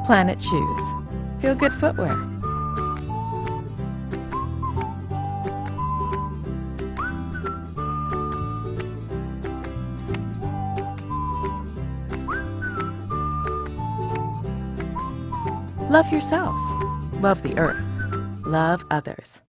Planet Shoes. Feel good footwear. Love yourself. Love the earth. Love others.